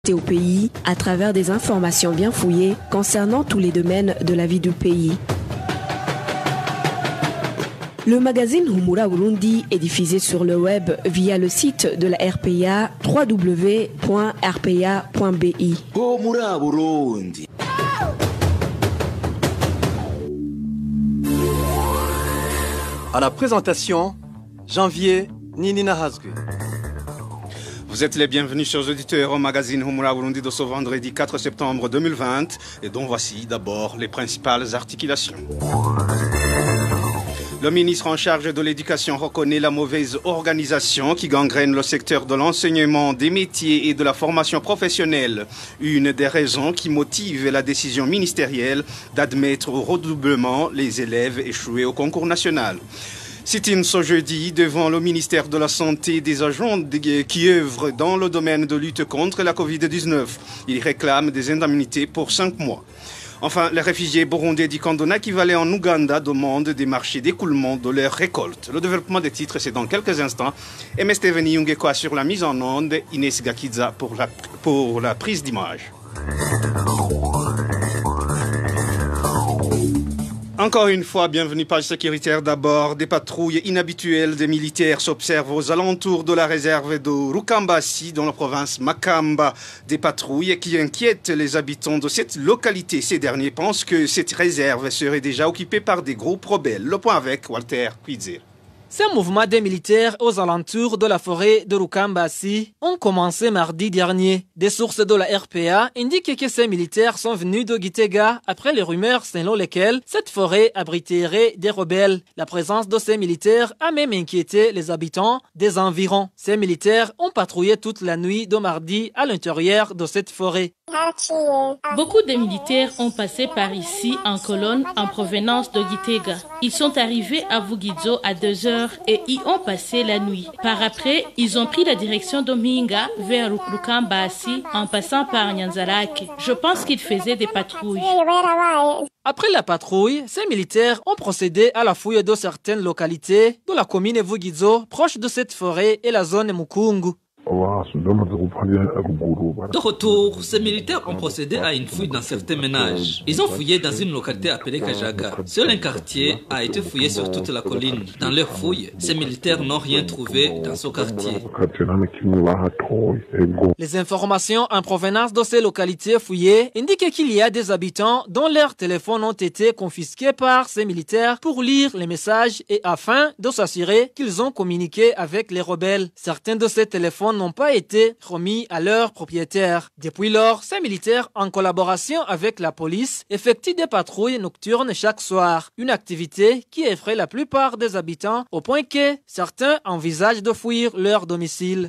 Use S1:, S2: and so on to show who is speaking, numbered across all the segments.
S1: au pays à travers des informations bien fouillées concernant tous les domaines de la vie du pays. Le magazine Humura Burundi est diffusé sur le web via le site de la RPA www.rpa.bi.
S2: Humura Burundi.
S3: À la présentation, Janvier Ninina Hazgue.
S4: Vous êtes les bienvenus, chers auditeurs, au magazine Humura Burundi de ce vendredi 4 septembre 2020 et dont voici d'abord les principales articulations. Le ministre en charge de l'éducation reconnaît la mauvaise organisation qui gangrène le secteur de l'enseignement, des métiers et de la formation professionnelle. Une des raisons qui motive la décision ministérielle d'admettre au redoublement les élèves échoués au concours national. Sit-in ce jeudi devant le ministère de la Santé des agents qui œuvrent dans le domaine de lutte contre la Covid-19. Ils réclament des indemnités pour 5 mois. Enfin, les réfugiés burundais du Kandona qui valaient en Ouganda demandent des marchés d'écoulement de leurs récoltes. Le développement des titres, c'est dans quelques instants. MS Steveni Yungekwa sur la mise en onde, Inès Gakiza pour la prise d'image. Encore une fois, bienvenue page sécuritaire d'abord. Des patrouilles inhabituelles des militaires s'observent aux alentours de la réserve de Rukambasi dans la province Makamba. Des patrouilles qui inquiètent les habitants de cette localité. Ces derniers pensent que cette réserve serait déjà occupée par des groupes rebelles. Le point avec Walter Kwizir.
S5: Ces mouvements des militaires aux alentours de la forêt de Rukambasi ont commencé mardi dernier. Des sources de la RPA indiquent que ces militaires sont venus de Gitega après les rumeurs selon lesquelles cette forêt abriterait des rebelles. La présence de ces militaires a même inquiété les habitants des environs. Ces militaires ont patrouillé toute la nuit de mardi à l'intérieur de cette forêt.
S6: Beaucoup de militaires ont passé par ici en colonne en provenance de Gitega. Ils sont arrivés à Vugizo à 2 heures et y ont passé la nuit. Par après, ils ont pris la direction de Minga vers Rukambasi en passant par Nyanzarake. Je pense qu'ils faisaient des patrouilles.
S5: Après la patrouille, ces militaires ont procédé à la fouille de certaines localités de la commune Vugizo, proche de cette forêt et la zone Mukungu.
S7: De retour, ces militaires ont procédé à une fouille dans certains ménages. Ils ont fouillé dans une localité appelée Kajaga. Seul un quartier a été fouillé sur toute la colline. Dans leur fouille, ces militaires n'ont rien trouvé dans ce quartier.
S5: Les informations en provenance de ces localités fouillées indiquent qu'il y a des habitants dont leurs téléphones ont été confisqués par ces militaires pour lire les messages et afin de s'assurer qu'ils ont communiqué avec les rebelles. Certains de ces téléphones n'ont pas été remis à leurs propriétaires. Depuis lors, ces militaires, en collaboration avec la police, effectuent des patrouilles nocturnes chaque soir. Une activité qui effraie la plupart des habitants au point que certains envisagent de fuir leur domicile.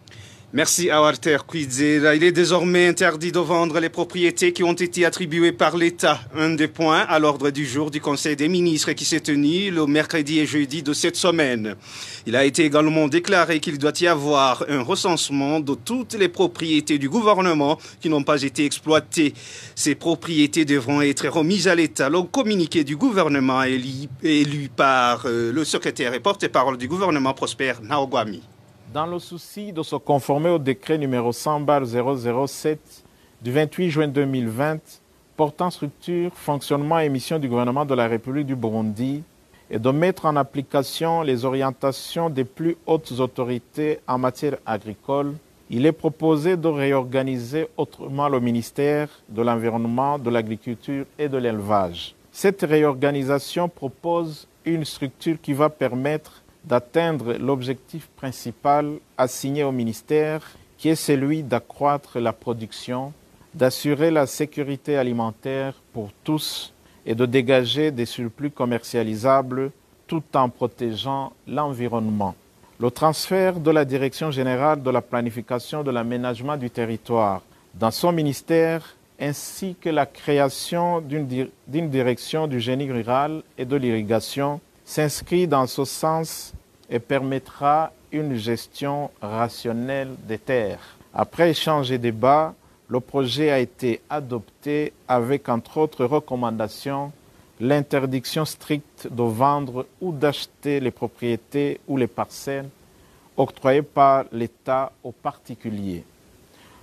S4: Merci à Walter Kwizera. Il est désormais interdit de vendre les propriétés qui ont été attribuées par l'État. Un des points à l'ordre du jour du Conseil des ministres qui s'est tenu le mercredi et jeudi de cette semaine. Il a été également déclaré qu'il doit y avoir un recensement de toutes les propriétés du gouvernement qui n'ont pas été exploitées. Ces propriétés devront être remises à l'État. Le communiqué du gouvernement est lu par le secrétaire et porte-parole du gouvernement Prosper Naogwami.
S8: Dans le souci de se conformer au décret numéro 100/007 du 28 juin 2020 portant structure, fonctionnement et mission du gouvernement de la République du Burundi et de mettre en application les orientations des plus hautes autorités en matière agricole, il est proposé de réorganiser autrement le ministère de l'Environnement, de l'Agriculture et de l'Élevage. Cette réorganisation propose une structure qui va permettre d'atteindre l'objectif principal assigné au ministère, qui est celui d'accroître la production, d'assurer la sécurité alimentaire pour tous et de dégager des surplus commercialisables tout en protégeant l'environnement. Le transfert de la Direction générale de la planification de l'aménagement du territoire dans son ministère ainsi que la création d'une direction du génie rural et de l'irrigation s'inscrit dans ce sens et permettra une gestion rationnelle des terres. Après échange et débat, le projet a été adopté avec, entre autres recommandations, l'interdiction stricte de vendre ou d'acheter les propriétés ou les parcelles octroyées par l'État aux particuliers.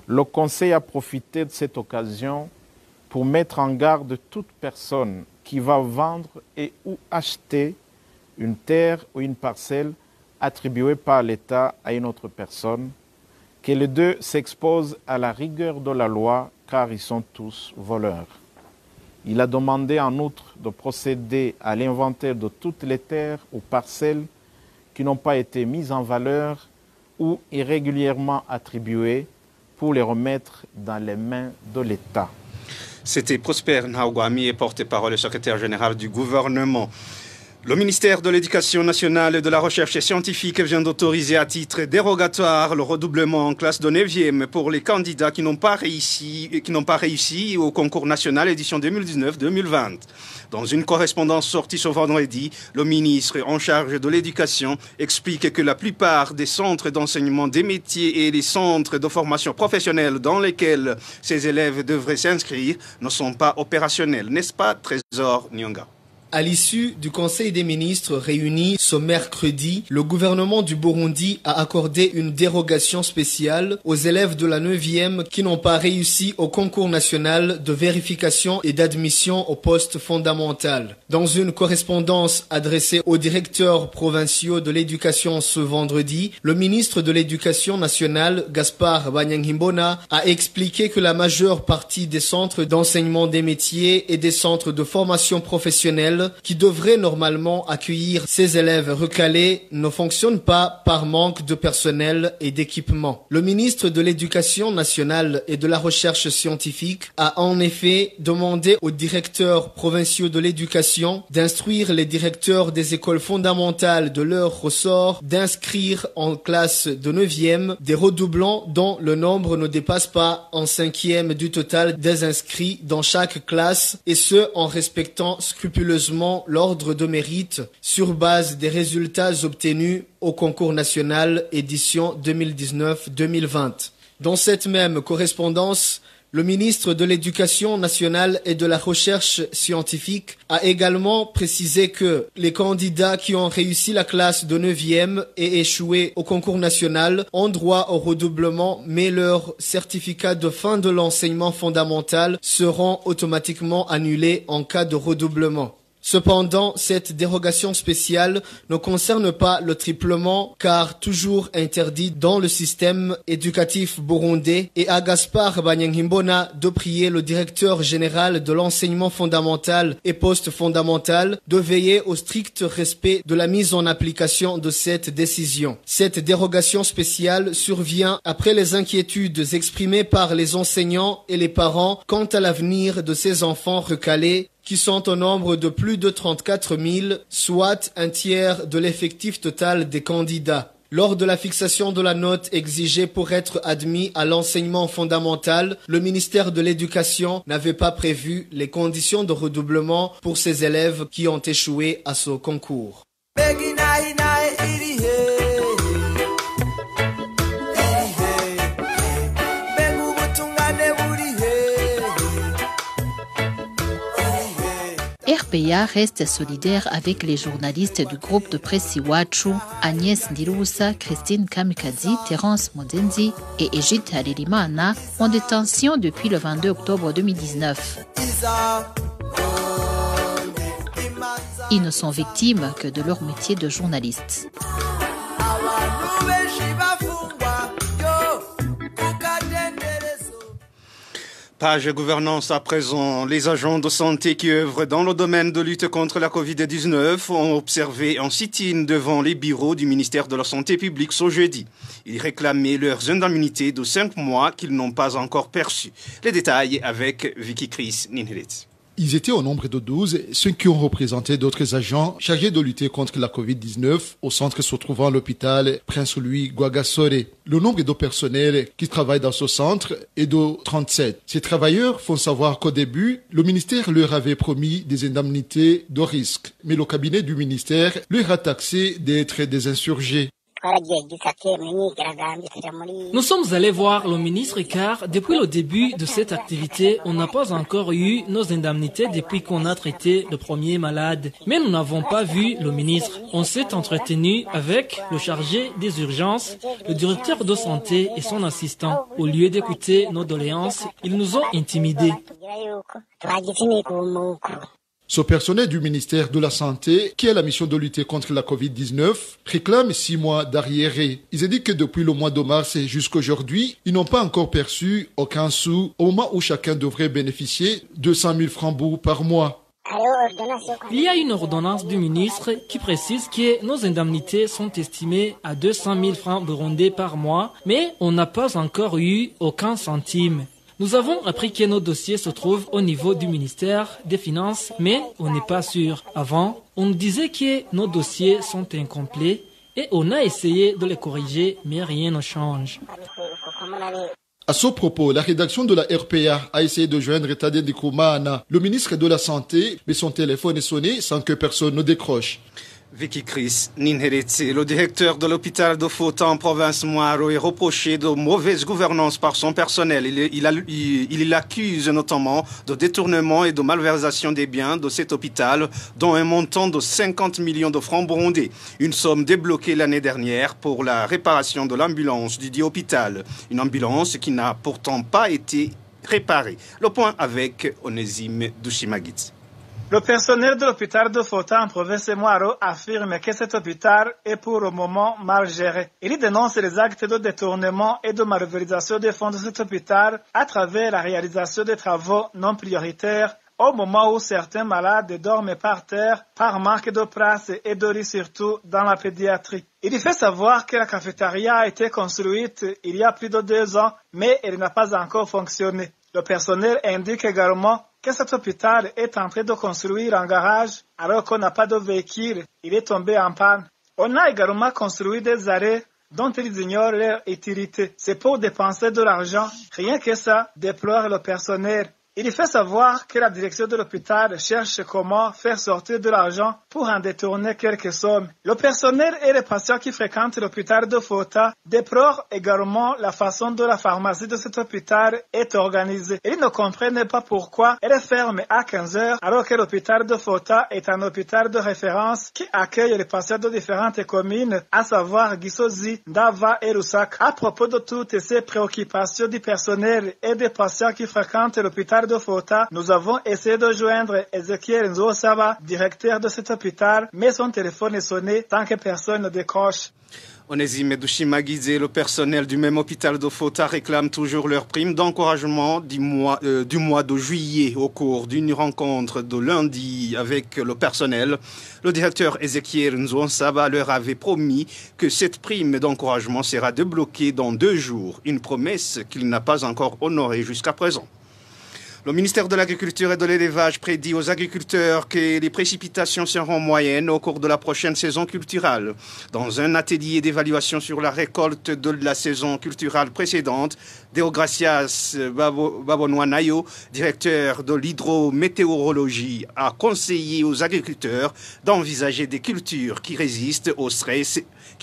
S8: Le Conseil a profité de cette occasion pour mettre en garde toute personne qui va vendre et ou acheter une terre ou une parcelle attribuée par l'État à une autre personne, que les deux s'exposent à la rigueur de la loi car ils sont tous voleurs. Il a demandé en outre de procéder à l'inventaire de toutes les terres ou parcelles qui n'ont pas été mises en valeur ou irrégulièrement attribuées pour les remettre dans les mains de l'État.
S4: C'était Prosper Nhaouguami, porte-parole et secrétaire général du gouvernement. Le ministère de l'Éducation nationale et de la recherche scientifique vient d'autoriser à titre dérogatoire le redoublement en classe de 9e pour les candidats qui n'ont pas réussi au concours national édition 2019-2020. Dans une correspondance sortie ce vendredi, le ministre en charge de l'éducation explique que la plupart des centres d'enseignement des métiers et les centres de formation professionnelle dans lesquels ces élèves devraient s'inscrire ne sont pas opérationnels. N'est-ce pas, Trésor Nyonga?
S9: À l'issue du Conseil des ministres réuni ce mercredi, le gouvernement du Burundi a accordé une dérogation spéciale aux élèves de la 9e qui n'ont pas réussi au concours national de vérification et d'admission au poste fondamental. Dans une correspondance adressée aux directeurs provinciaux de l'éducation ce vendredi, le ministre de l'Éducation nationale, Gaspard Banyangimbona, a expliqué que la majeure partie des centres d'enseignement des métiers et des centres de formation professionnelle qui devrait normalement accueillir ces élèves recalés ne fonctionne pas par manque de personnel et d'équipement. Le ministre de l'Éducation nationale et de la recherche scientifique a en effet demandé aux directeurs provinciaux de l'éducation d'instruire les directeurs des écoles fondamentales de leur ressort d'inscrire en classe de 9e des redoublants dont le nombre ne dépasse pas en 5e du total des inscrits dans chaque classe, et ce en respectant scrupuleusement l'ordre de mérite sur base des résultats obtenus au concours national édition 2019-2020. Dans cette même correspondance, le ministre de l'Éducation nationale et de la recherche scientifique a également précisé que les candidats qui ont réussi la classe de 9e et échoué au concours national ont droit au redoublement, mais leurs certificats de fin de l'enseignement fondamental seront automatiquement annulés en cas de redoublement. Cependant, cette dérogation spéciale ne concerne pas le triplement car toujours interdit dans le système éducatif burundais, et à Gaspard Banyangimbona de prier le directeur général de l'enseignement fondamental et post-fondamental de veiller au strict respect de la mise en application de cette décision. Cette dérogation spéciale survient après les inquiétudes exprimées par les enseignants et les parents quant à l'avenir de ces enfants recalés qui sont au nombre de plus de 34 000, soit un tiers de l'effectif total des candidats. Lors de la fixation de la note exigée pour être admis à l'enseignement fondamental, le ministère de l'Éducation n'avait pas prévu les conditions de redoublement pour ces élèves qui ont échoué à ce concours.
S10: RPA reste solidaire avec les journalistes du groupe de presse Iwachu, Agnès Ndirubusa, Christine Kamikazi, Terence Modenzi et Egide Haririmana, en détention depuis le 22 octobre 2019. Ils ne sont victimes que de leur métier de journaliste.
S4: Page gouvernance à présent. Les agents de santé qui œuvrent dans le domaine de lutte contre la Covid-19 ont observé un sit-in devant les bureaux du ministère de la Santé publique ce jeudi. Ils réclamaient leurs indemnités de 5 mois qu'ils n'ont pas encore perçues. Les détails avec Vicky Chris Ninhelit.
S11: Ils étaient au nombre de 12, ceux qui ont représenté d'autres agents chargés de lutter contre la Covid-19 au centre se trouvant à l'hôpital Prince Louis Guagasore. Le nombre de personnels qui travaillent dans ce centre est de 37. Ces travailleurs font savoir qu'au début, le ministère leur avait promis des indemnités de risque, mais le cabinet du ministère leur a taxé d'être des insurgés.
S5: Nous sommes allés voir le ministre car depuis le début de cette activité, on n'a pas encore eu nos indemnités depuis qu'on a traité le premier malade. Mais nous n'avons pas vu le ministre. On s'est entretenu avec le chargé des urgences, le directeur de santé et son assistant. Au lieu d'écouter nos doléances, ils nous ont intimidés.
S11: Ce personnel du ministère de la Santé, qui a la mission de lutter contre la Covid-19, réclame 6 mois d'arriéré. Ils indiquent que depuis le mois de mars jusqu'à aujourd'hui, ils n'ont pas encore perçu aucun sou au moment où chacun devrait bénéficier de 100 000 francs par mois.
S5: Il y a une ordonnance du ministre qui précise que nos indemnités sont estimées à 200 000 francs burundais par mois, mais on n'a pas encore eu aucun centime. Nous avons appris que nos dossiers se trouvent au niveau du ministère des Finances, mais on n'est pas sûr. Avant, on nous disait que nos dossiers sont incomplets et on a essayé de les corriger, mais rien ne change.
S11: À ce propos, la rédaction de la RPA a essayé de joindre Tade Ndikoumana, le ministre de la Santé, mais son téléphone est sonné sans que personne ne décroche.
S4: Vicky Chris Ninheretse, le directeur de l'hôpital de Fota en province Mwaro, est reproché de mauvaise gouvernance par son personnel. Il l'accuse notamment de détournement et de malversation des biens de cet hôpital, dont un montant de 50 millions de francs burundais. Une somme débloquée l'année dernière pour la réparation de l'ambulance du dit hôpital. Une ambulance qui n'a pourtant pas été réparée. Le point avec Onésime Dushimagitsi.
S12: Le personnel de l'hôpital de Fota en province Mwaro affirme que cet hôpital est pour le moment mal géré. Il dénonce les actes de détournement et de malversation des fonds de cet hôpital à travers la réalisation des travaux non prioritaires au moment où certains malades dorment par terre par manque de place et de lit, surtout dans la pédiatrie. Il fait savoir que la cafétéria a été construite il y a plus de 2 ans, mais elle n'a pas encore fonctionné. Le personnel indique également que cet hôpital est en train de construire un garage alors qu'on n'a pas de véhicule. Il est tombé en panne. On a également construit des arrêts dont ils ignorent leur utilité. C'est pour dépenser de l'argent. Rien que ça, déplore le personnel. Il fait savoir que la direction de l'hôpital cherche comment faire sortir de l'argent pour en détourner quelques sommes. Le personnel et les patients qui fréquentent l'hôpital de Fota déplorent également la façon dont la pharmacie de cet hôpital est organisée. Ils ne comprennent pas pourquoi elle est fermée à 15 heures alors que l'hôpital de Fota est un hôpital de référence qui accueille les patients de différentes communes, à savoir Gisozi, Ndava et Rusak. À propos de toutes ces préoccupations du personnel et des patients qui fréquentent l'hôpital de Fota, nous avons essayé de joindre Ezekiel Nzosaba, directeur de cet hôpital, mais son téléphone est sonné tant que personne ne décroche.
S4: Onésime Dushimagidze, le personnel du même hôpital de Fota réclame toujours leur prime d'encouragement du mois de juillet au cours d'une rencontre de lundi avec le personnel. Le directeur Ezekiel Nzonsaba leur avait promis que cette prime d'encouragement sera débloquée dans 2 jours, une promesse qu'il n'a pas encore honorée jusqu'à présent. Le ministère de l'Agriculture et de l'Élevage prédit aux agriculteurs que les précipitations seront moyennes au cours de la prochaine saison culturale. Dans un atelier d'évaluation sur la récolte de la saison culturale précédente, Deogracias Babonwanayo, directeur de l'hydrométéorologie, a conseillé aux agriculteurs d'envisager des cultures qui résistent au stress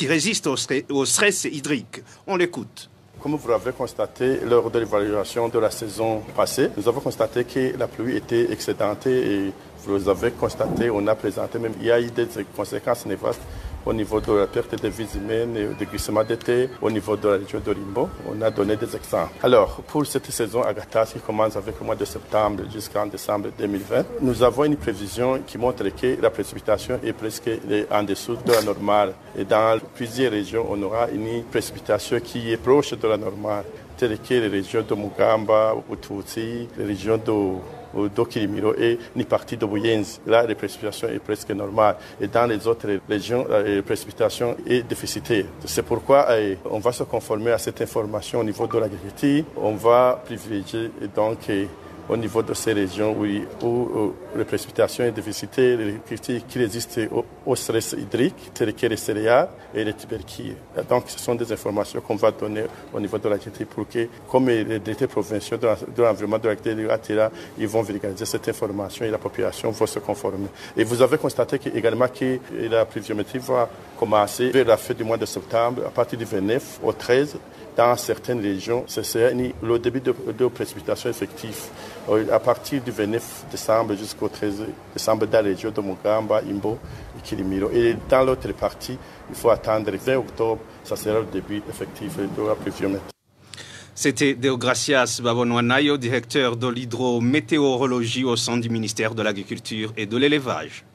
S4: hydrique. On l'écoute.
S13: Comme vous l'avez constaté lors de l'évaluation de la saison passée, nous avons constaté que la pluie était excédentée et vous avez constaté, on a présenté même, il y a eu des conséquences néfastes au niveau de la perte de vies humaines, de glissement d'été, au niveau de la région de Rimbo. On a donné des exemples. Alors, pour cette saison Agathas qui commence avec le mois de septembre jusqu'en décembre 2020, nous avons une prévision qui montre que la précipitation est presque en dessous de la normale. Et dans plusieurs régions, on aura une précipitation qui est proche de la normale, telles que les régions de Mugamba, Ututsi, les régions d'Okirimiro et une partie de Buyenzi. Là, la précipitation est presque normale. Et dans les autres régions, la précipitation est déficitaire. C'est pourquoi on va se conformer à cette information au niveau de l'agriculture. On va privilégier donc au niveau de ces régions où les précipitations sont déficitaires, les cultures qui résistent au stress hydrique, telles que les céréales et les tubercules. Donc, ce sont des informations qu'on va donner au niveau de l'agriculture pour que, comme les directeurs provinciaux de l'environnement de l'agriculture, ils vont vulgariser cette information et la population va se conformer. Et vous avez constaté également que la pluviométrie va commencer vers la fin du mois de septembre, à partir du 29 au 13. Dans certaines régions, c'est le début de précipitations effectives à partir du 29 décembre jusqu'au 13 décembre dans les régions de Mugamba, Imbo et Kilimiro. Et dans l'autre partie, il faut attendre le 20 octobre, ça sera le début effectif de la pluviométrie.
S4: C'était Deogracias Babonwanayo, directeur de l'hydrométéorologie au sein du ministère de l'Agriculture et de l'Élevage.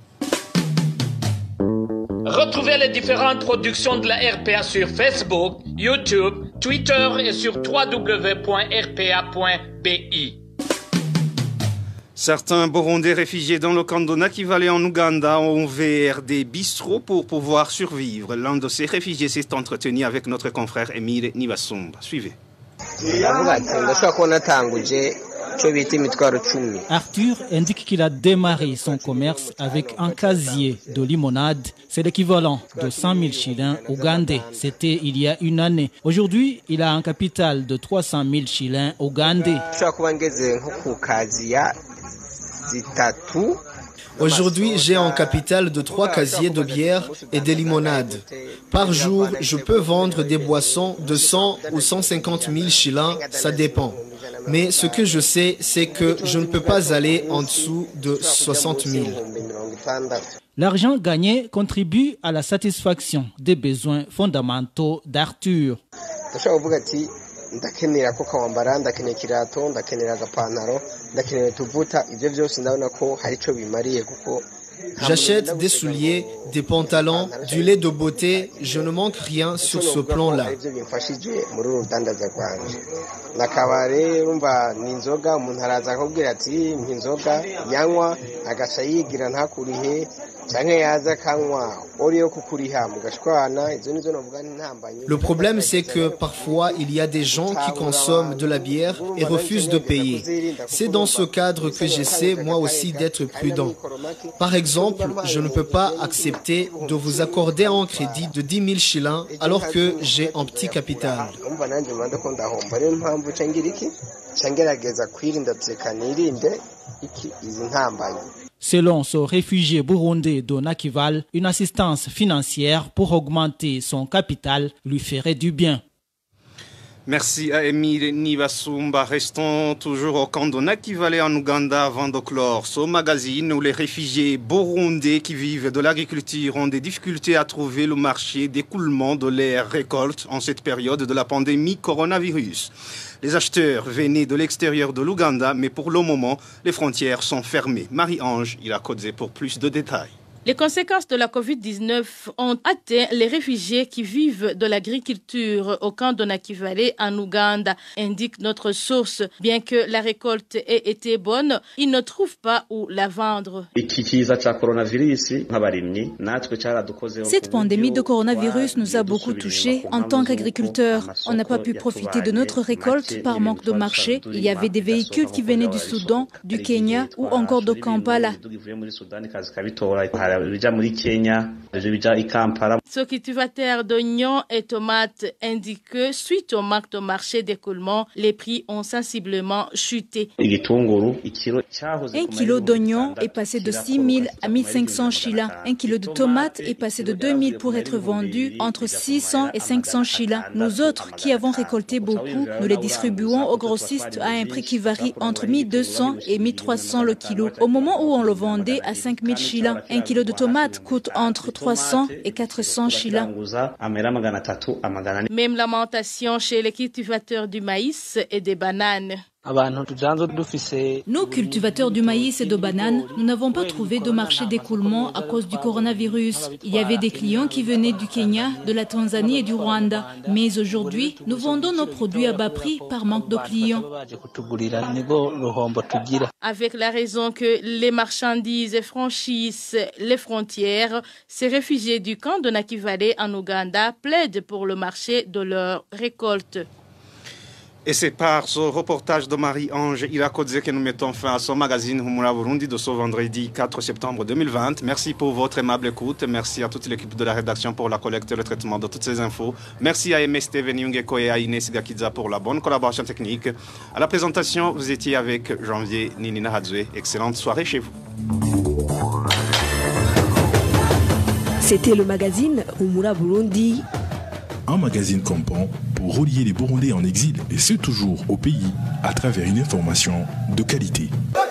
S14: Retrouvez les différentes productions de la RPA sur Facebook, YouTube, Twitter et sur www.rpa.bi.
S4: Certains Burundais réfugiés dans le camp de Nakivale en Ouganda ont ouvert des bistrots pour pouvoir survivre. L'un de ces réfugiés s'est entretenu avec notre confrère Emile Nibasumba. Suivez.
S15: Arthur indique qu'il a démarré son commerce avec un casier de limonade. C'est l'équivalent de 100 000 shillings ougandais. C'était il y a une année. Aujourd'hui, il a un capital de 300 000 shillings ougandais.
S9: Aujourd'hui, j'ai un capital de 3 casiers de bière et des limonades. Par jour, je peux vendre des boissons de 100 ou 150 000 shillings, ça dépend. Mais ce que je sais, c'est que je ne peux pas aller en dessous de 60 000.
S15: L'argent gagné contribue à la satisfaction des besoins fondamentaux d'Arthur.
S9: J'achète des souliers, des pantalons, du lait de beauté. Je ne manque rien sur ce plan-là. Le problème, c'est que parfois, il y a des gens qui consomment de la bière et refusent de payer. C'est dans ce cadre que j'essaie, moi aussi, d'être prudent. Par exemple, je ne peux pas accepter de vous accorder un crédit de 10 000 shillings alors que j'ai un petit capital.
S15: Selon ce réfugié burundais de Nakivale, une assistance financière pour augmenter son capital lui ferait du bien.
S4: Merci à Emile Nibasumba. Restons toujours au camp de Nakivale en Ouganda avant de clore ce magazine où les réfugiés burundais qui vivent de l'agriculture ont des difficultés à trouver le marché d'écoulement de leurs récoltes en cette période de la pandémie coronavirus. Les acheteurs venaient de l'extérieur de l'Ouganda, mais pour le moment, les frontières sont fermées. Marie-Ange, il a codé pour plus de détails.
S6: Les conséquences de la Covid-19 ont atteint les réfugiés qui vivent de l'agriculture au camp de Nakivale en Ouganda, indique notre source. Bien que la récolte ait été bonne, ils ne trouvent pas où la vendre.
S16: Cette pandémie de coronavirus nous a beaucoup touchés. En tant qu'agriculteurs, on n'a pas pu profiter de notre récolte par manque de marché. Il y avait des véhicules qui venaient du Soudan, du Kenya ou encore de Kampala.
S6: Ce cultivateur d'oignons et tomates indique que suite au manque de marché d'écoulement, les prix ont sensiblement chuté.
S16: Un kilo d'oignons est passé de 6 000 à 1 500 shillings. Un kilo de tomates est passé de 2 000 pour être vendu entre 600 et 500 shillings. Nous autres qui avons récolté beaucoup, nous les distribuons aux grossistes à un prix qui varie entre 1 200 et 1 300 le kilo. Au moment où on le vendait à 5 000 shillings, un kilo de tomates coûte entre 300 et 400 shillings.
S6: Même lamentation chez les cultivateurs du maïs et des bananes.
S16: Nous, cultivateurs du maïs et de bananes, nous n'avons pas trouvé de marché d'écoulement à cause du coronavirus. Il y avait des clients qui venaient du Kenya, de la Tanzanie et du Rwanda. Mais aujourd'hui, nous vendons nos produits à bas prix par manque de clients.
S6: Avec la raison que les marchandises franchissent les frontières, ces réfugiés du camp de Nakivale en Ouganda plaident pour le marché de leurs récoltes.
S4: Et c'est par ce reportage de Marie-Ange Irakodze que nous mettons fin à ce magazine Humura Burundi de ce vendredi 4 septembre 2020. Merci pour votre aimable écoute. Merci à toute l'équipe de la rédaction pour la collecte et le traitement de toutes ces infos. Merci à MST Venyungeko et à Inès Gakidza pour la bonne collaboration technique. À la présentation, vous étiez avec Janvier Ninina Hadzwe. Excellente soirée chez vous.
S1: C'était le magazine Humura Burundi.
S17: Un magazine comprend pour relier les Burundais en exil, et ce toujours au pays, à travers une information de qualité.